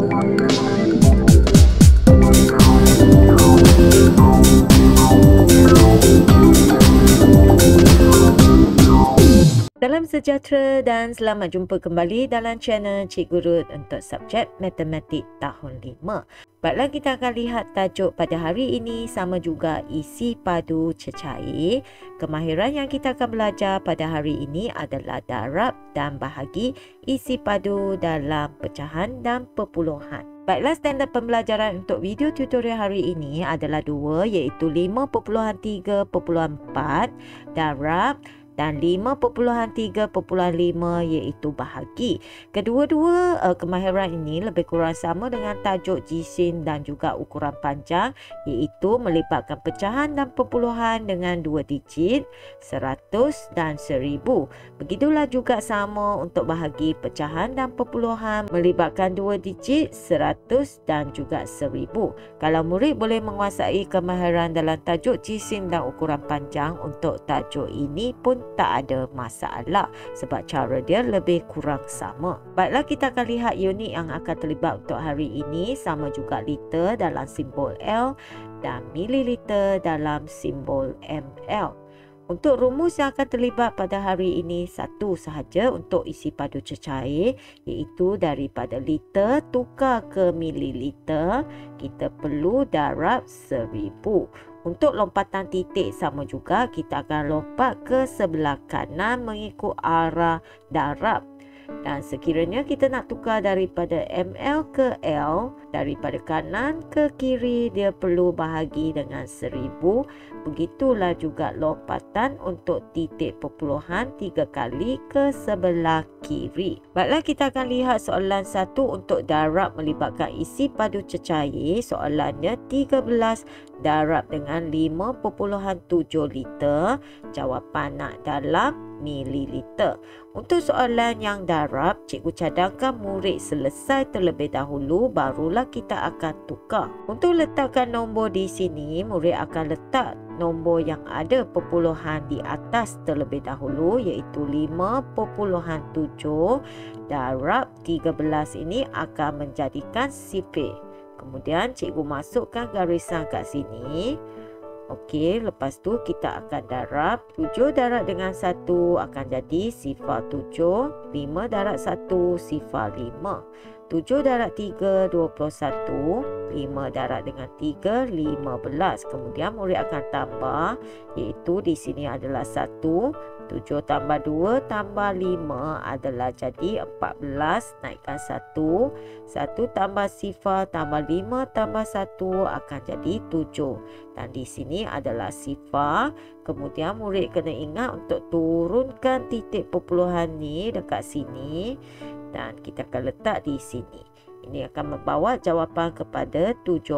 Salam sejahtera dan selamat jumpa kembali dalam channel Cikgu RUTH untuk subjek Matematik Tahun 5. Baiklah, kita akan lihat tajuk pada hari ini sama juga isi padu cecair. Kemahiran yang kita akan belajar pada hari ini adalah darab dan bahagi, isi padu dalam pecahan dan perpuluhan. Baiklah, standard pembelajaran untuk video tutorial hari ini adalah dua, iaitu 5.3.4 darab dan 5.3.5 iaitu bahagi. Kedua-dua kemahiran ini lebih kurang sama dengan tajuk jisim dan juga ukuran panjang, iaitu melibatkan pecahan dan perpuluhan dengan 2 digit, 100 dan 1000. Begitulah juga sama untuk bahagi, pecahan dan perpuluhan melibatkan 2 digit, 100 dan juga 1000. Kalau murid boleh menguasai kemahiran dalam tajuk jisim dan ukuran panjang, untuk tajuk ini pun tak ada masalah sebab cara dia lebih kurang sama. Baiklah, kita akan lihat unit yang akan terlibat untuk hari ini, sama juga liter dalam simbol L dan mililiter dalam simbol ml. Untuk rumus yang akan terlibat pada hari ini satu sahaja untuk isi padu cecair, iaitu daripada liter tukar ke mililiter, kita perlu darab 1000. Untuk lompatan titik sama juga, kita akan lompat ke sebelah kanan mengikut arah darab. Dan sekiranya kita nak tukar daripada ml ke L, daripada kanan ke kiri, dia perlu bahagi dengan 1000. Begitulah juga lompatan untuk titik perpuluhan 3 kali ke sebelah kiri. Baiklah, kita akan lihat soalan 1 untuk darab melibatkan isi padu cecair. Soalannya 13 darab dengan 5.7 liter. Jawapan nak dalam mililiter. Untuk soalan yang darab, cikgu cadangkan murid selesai terlebih dahulu, barulah kita akan tukar. Untuk letakkan nombor di sini, murid akan letak nombor yang ada perpuluhan di atas terlebih dahulu, iaitu 5.7 darab 13 ini akan menjadikan sifir. Kemudian cikgu masukkan garisan kat sini. Okey, lepas tu kita akan darab 7 darab dengan 1 akan jadi sifar 7, 5 darab 1 sifar 5, 7 darab 3 21, 5 darab dengan 3 15. Kemudian murid akan tambah, iaitu di sini adalah 1, 7 tambah 2 tambah 5 adalah jadi 14, naikkan 1, 1 tambah sifar tambah 5 tambah 1 akan jadi 7. Dan di sini adalah sifar. Kemudian murid kena ingat untuk turunkan titik perpuluhan ni dekat sini, dan kita akan letak di sini. Ini akan membawa jawapan kepada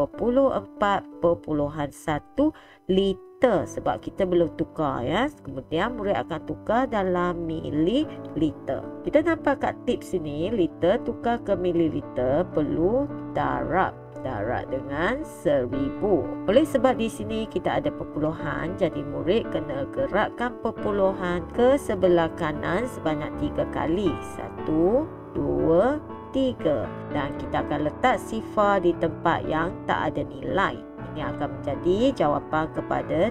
74.1 liter sebab kita belum tukar ya. Kemudian murid akan tukar dalam mililiter. Kita nampak kat tips sini, liter tukar ke mililiter perlu darab dengan 1000. Oleh sebab di sini kita ada perpuluhan, jadi murid kena gerakkan perpuluhan ke sebelah kanan sebanyak 3 kali. 1, 2, 3. Dan kita akan letak sifar di tempat yang tak ada nilai. Ini akan menjadi jawapan kepada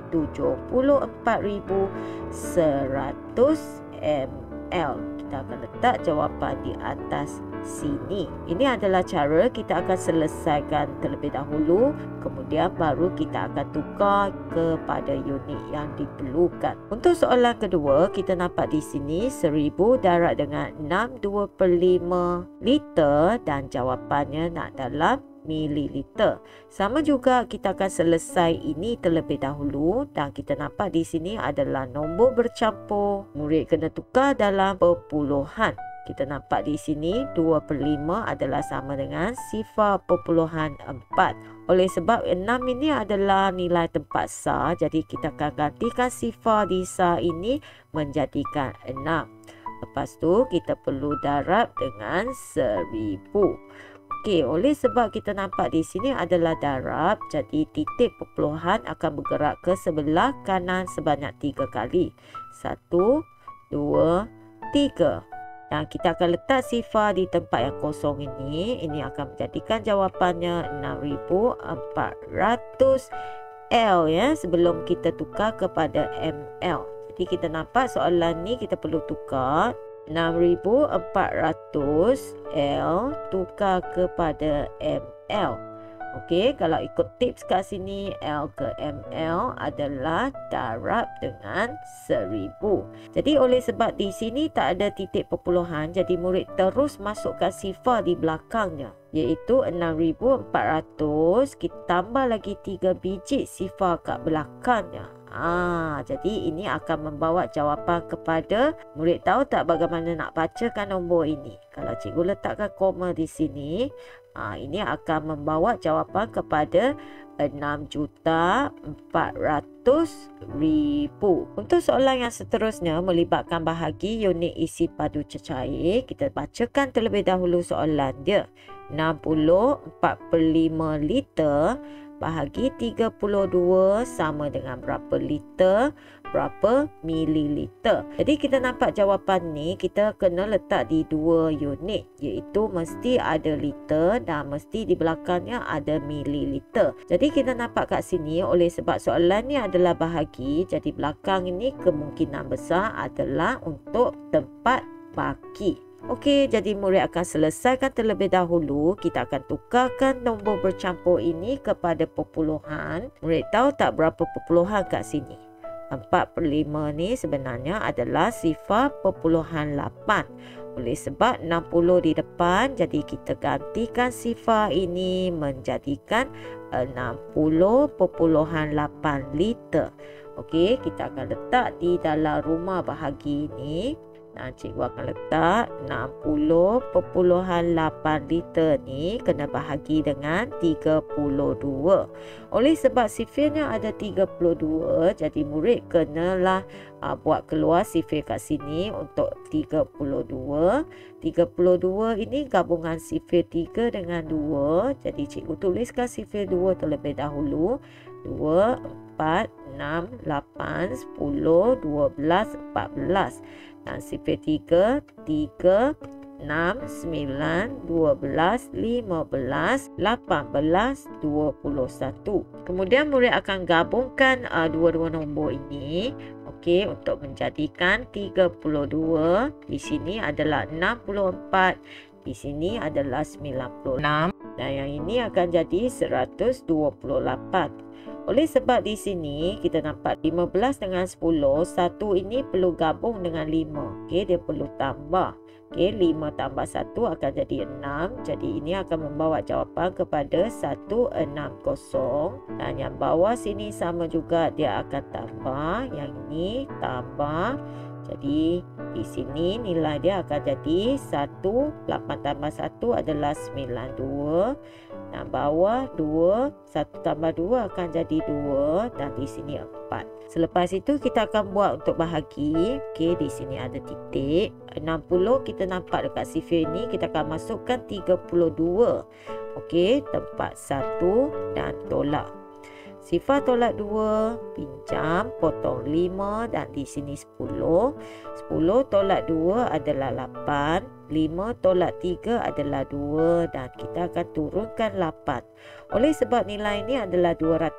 74.100 ml. Kita akan letak jawapan di atas sini. Ini adalah cara kita akan selesaikan terlebih dahulu, kemudian baru kita akan tukar kepada unit yang diperlukan. Untuk soalan kedua, kita nampak di sini 1000 darab dengan 6/2/5 liter dan jawapannya nak dalam mililiter. Sama juga kita akan selesai ini terlebih dahulu, dan kita nampak di sini adalah nombor bercampur. Murid kena tukar dalam perpuluhan. Kita nampak di sini 2/5 adalah sama dengan sifar perpuluhan 4. Oleh sebab 6 ini adalah nilai tempat sah, jadi kita akan gantikan sifar di sah ini menjadikan 6. Lepas tu kita perlu darab dengan 1000. Okey, oleh sebab kita nampak di sini adalah darab, jadi titik perpuluhan akan bergerak ke sebelah kanan sebanyak 3 kali. 1, 2, 3. Dan kita akan letak sifar di tempat yang kosong ini. Ini akan menjadikan jawapannya 6,400 L ya, sebelum kita tukar kepada ml. Jadi kita nampak soalan ni kita perlu tukar 6,400 L tukar kepada ml. Okey, kalau ikut tips kat sini, L ke ml adalah darab dengan 1000. Jadi oleh sebab di sini tak ada titik perpuluhan, jadi murid terus masukkan sifar di belakangnya, iaitu 6,400, kita tambah lagi 3 biji sifar kat belakangnya. Jadi ini akan membawa jawapan kepada murid. Tahu tak bagaimana nak bacakan nombor ini? Kalau cikgu letakkan koma di sini, ini akan membawa jawapan kepada 6,400,000. Untuk soalan yang seterusnya melibatkan bahagi unit isi padu cecair, kita bacakan terlebih dahulu soalan dia. 60/45 liter bahagi 32 sama dengan berapa liter, berapa mililiter. Jadi kita nampak jawapan ni kita kena letak di 2 unit, iaitu mesti ada liter dan mesti di belakangnya ada mililiter. Jadi kita nampak kat sini oleh sebab soalan ni adalah bahagi, jadi belakang ini kemungkinan besar adalah untuk tempat baki. Okey, jadi murid akan selesaikan terlebih dahulu. Kita akan tukarkan nombor bercampur ini kepada perpuluhan. Murid tahu tak berapa perpuluhan kat sini? 4/5 ni sebenarnya adalah sifar perpuluhan 8. Oleh sebab 60 di depan, jadi kita gantikan sifar ini menjadikan 60,8 liter. Okey, kita akan letak di dalam rumah bahagi ini. Cikgu akan letak 60,8 liter ni kena bahagi dengan 32. Oleh sebab sifirnya ada 32, jadi murid kenalah buat keluar sifir kat sini untuk 32. 32 ini gabungan sifir 3 dengan 2. Jadi cikgu tuliskan sifir 2 terlebih dahulu. 2, 4, 6, 8, 10, 12, 14. Dan sifir 3, 3, 6, 9, 12, 15, 18, 21. Kemudian murid akan gabungkan dua-dua nombor ini. Okey, untuk menjadikan 32. Di sini adalah 64. Di sini adalah 96. Dan yang ini akan jadi 128. Oleh sebab di sini kita nampak 15 dengan 10, 1 ini perlu gabung dengan 5. Okey, dia perlu tambah. Okey, 5 tambah 1 akan jadi 6. Jadi ini akan membawa jawapan kepada 160. Dan yang bawah sini sama juga, dia akan tambah. Yang ini tambah. Jadi di sini nilai dia akan jadi 1. 8 tambah 1 adalah 92. Dan bawah 2, 1 tambah 2 akan jadi 2 dan di sini 4. Selepas itu kita akan buat untuk bahagi. Okey, di sini ada titik. 60 kita nampak dekat sifir ini, kita akan masukkan 32. Okey, tempat 1 dan tolak. Sifar tolak 2, pinjam, potong 5 dan di sini 10. 10 tolak 2 adalah 8. 5 tolak 3 adalah 2 dan kita akan turunkan 8. Oleh sebab nilai ini adalah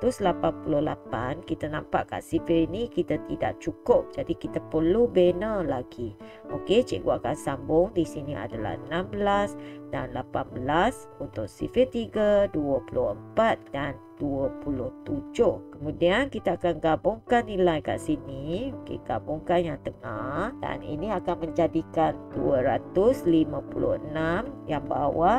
288, kita nampak kat sifir ini kita tidak cukup. Jadi kita perlu bina lagi. Okey, cikgu akan sambung. Di sini adalah 16 dan 18. Untuk sifir 3, 24 dan 27. Kemudian kita akan gabungkan nilai kat sini. Okey, gabungkan yang tengah dan ini akan menjadikan 256, yang bawah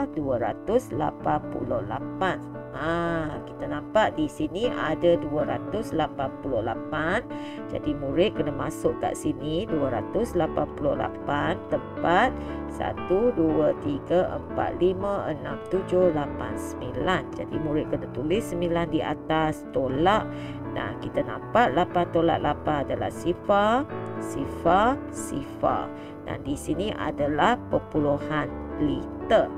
288. Kita nampak di sini ada 288. Jadi murid kena masuk kat sini 288 tempat 1, 2, 3, 4, 5, 6, 7, 8, 9. Jadi murid kena tulis 9 di atas, tolak. Nah, kita nampak 8 tolak 8 adalah sifar, sifar, sifar. Dan di sini adalah perpuluhan liter.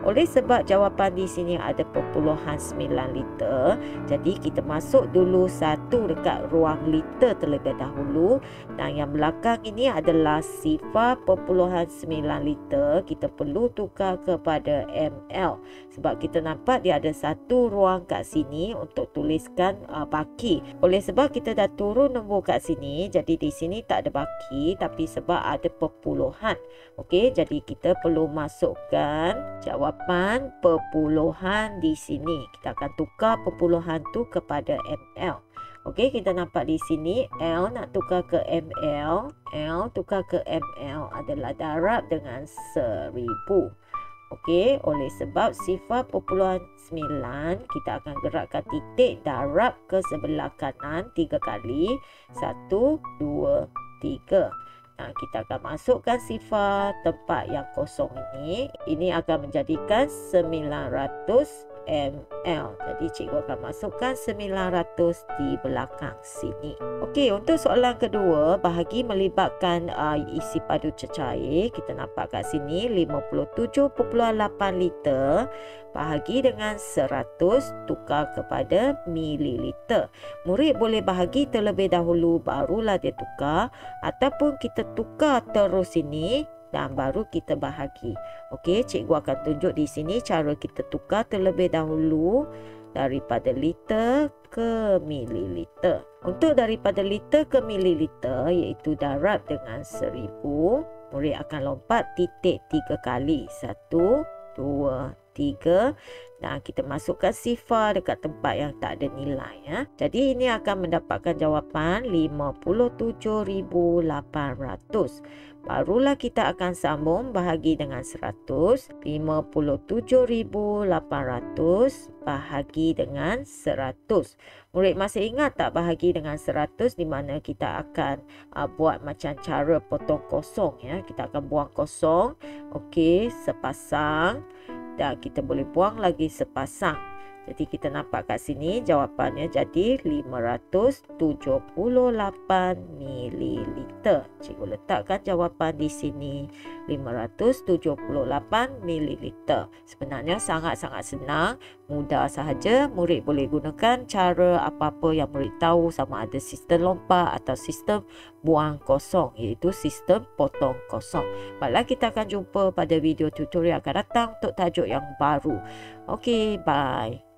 Oleh sebab jawapan di sini ada perpuluhan 9 liter, jadi kita masuk dulu 1 dekat ruang liter terlebih dahulu. Dan yang belakang ini adalah sifar perpuluhan 9 liter. Kita perlu tukar kepada ml. Sebab kita nampak dia ada satu ruang kat sini untuk tuliskan baki. Oleh sebab kita dah turun nombor kat sini, jadi di sini tak ada baki, tapi sebab ada perpuluhan. Okey, jadi kita perlu masukkan jawapan perpuluhan di sini. Kita akan tukar perpuluhan tu kepada ml. Okey, kita nampak di sini L nak tukar ke ml. L tukar ke ml adalah darab dengan 1000. Okey, oleh sebab sifar perpuluhan 9, kita akan gerakkan titik darab ke sebelah kanan 3 kali. 1, 2, 3. Kita akan masukkan sifar tempat yang kosong ini. Ini akan menjadikan 900 ml. Jadi cikgu akan masukkan 900 di belakang sini. Okey, untuk soalan kedua, bahagi melibatkan isi padu cecair. Kita nampak kat sini 57.8 liter. Bahagi dengan 100, tukar kepada mililiter. Murid boleh bahagi terlebih dahulu barulah dia tukar, ataupun kita tukar terus ini dan baru kita bahagi. Okey, cikgu akan tunjuk di sini cara kita tukar terlebih dahulu daripada liter ke mililiter. Untuk daripada liter ke mililiter, iaitu darab dengan 1000, murid akan lompat titik 3 kali. 1, 2, 3. Nah, kita masukkan sifar dekat tempat yang tak ada nilai ya. Jadi ini akan mendapatkan jawapan 57.800. Barulah kita akan sambung bahagi dengan 100. 57.800 bahagi dengan 100. Murid masih ingat tak bahagi dengan 100 di mana kita akan buat macam cara potong kosong ya. Kita akan buang kosong. Okey, sepasang. Dan kita boleh buang lagi sepasang. Jadi kita nampak kat sini jawapannya jadi 578 mililiter. Cikgu letakkan jawapan di sini 578 mililiter. Sebenarnya sangat-sangat senang, mudah sahaja. Murid boleh gunakan cara apa-apa yang murid tahu, sama ada sistem lompat atau sistem buang kosong, iaitu sistem potong kosong. Baiklah, kita akan jumpa pada video tutorial akan datang untuk tajuk yang baru. Okey, bye.